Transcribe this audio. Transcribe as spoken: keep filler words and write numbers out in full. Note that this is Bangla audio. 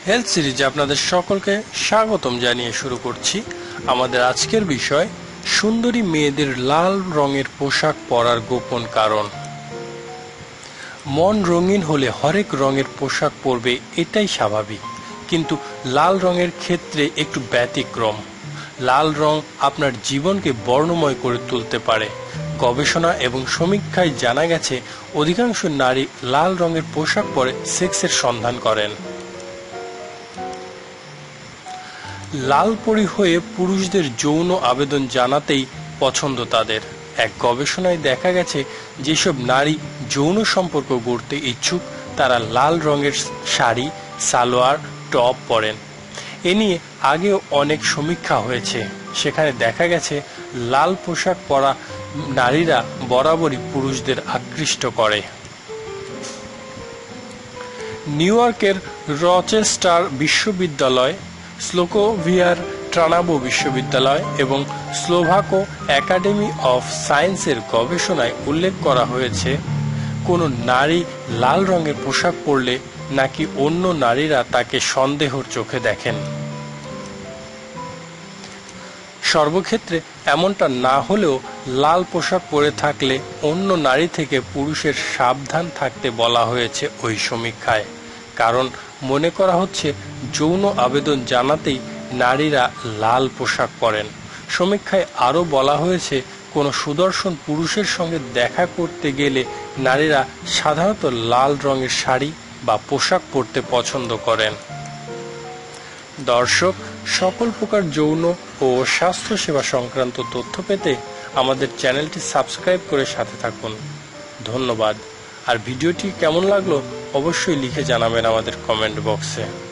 হেলথ সিরিজে আপনাদের সকলকে স্বাগতম জানিয়ে শুরু করছি আমাদের আজকের বিষয় সুন্দরী মেয়েদের লাল রঙের পোশাক পরার গোপন কারণ। মন রঙিন হলে হরেক রঙের পোশাক পরবে, এটাই স্বাভাবিক, কিন্তু লাল রঙের ক্ষেত্রে একটু ব্যতিক্রম। লাল রং আপনার জীবনকে বর্ণময় করে তুলতে পারে। গবেষণা এবং সমীক্ষায় জানা গেছে অধিকাংশ নারী লাল রঙের পোশাক পরে সেক্সের সন্ধান করেন। লাল পরী হয়ে পুরুষদের যৌন আবেদন জানাতেই পছন্দ তাদের। এক গবেষণায় দেখা গেছে যেসব নারী যৌন সম্পর্ক গড়তে ইচ্ছুক তারা লাল রঙের শাড়ি, সালোয়ার, টপ পরেন। এ নিয়ে আগেও অনেক সমীক্ষা হয়েছে, সেখানে দেখা গেছে লাল পোশাক পরা নারীরা বরাবরই পুরুষদের আকৃষ্ট করে। নিউ ইয়র্কের রচেস্টার বিশ্ববিদ্যালয়, স্লোভাকিয়ার ট্রানাভো বিশ্ববিদ্যালয় এবং স্লোভাকো একাডেমি অফ সায়েন্সের গবেষণায় উল্লেখ করা হয়েছে, কোনো নারী লাল রঙের পোশাক পরলে নাকি অন্য নারীরা তাকে সন্দেহের চোখে দেখেন। সর্বক্ষেত্রে এমনটা না হলেও লাল পোশাক পরে থাকলে অন্য নারী থেকে পুরুষের সাবধান থাকতে বলা হয়েছে ওই সমীক্ষায়। কারণ মনে করা হচ্ছে যৌন আবেদন জানাতেই নারীরা লাল পোশাক পরেন। সমীক্ষায় আরও বলা হয়েছে কোনো সুদর্শন পুরুষের সঙ্গে দেখা করতে গেলে নারীরা সাধারণত লাল রঙের শাড়ি বা পোশাক পরতে পছন্দ করেন। দর্শক, সকল প্রকার যৌন ও স্বাস্থ্যসেবা সংক্রান্ত তথ্য পেতে আমাদের চ্যানেলটি সাবস্ক্রাইব করে সাথে থাকুন। ধন্যবাদ। আর ভিডিওটি কেমন লাগলো অবশ্যই লিখে জানাবেন আমাদের কমেন্ট বক্সে।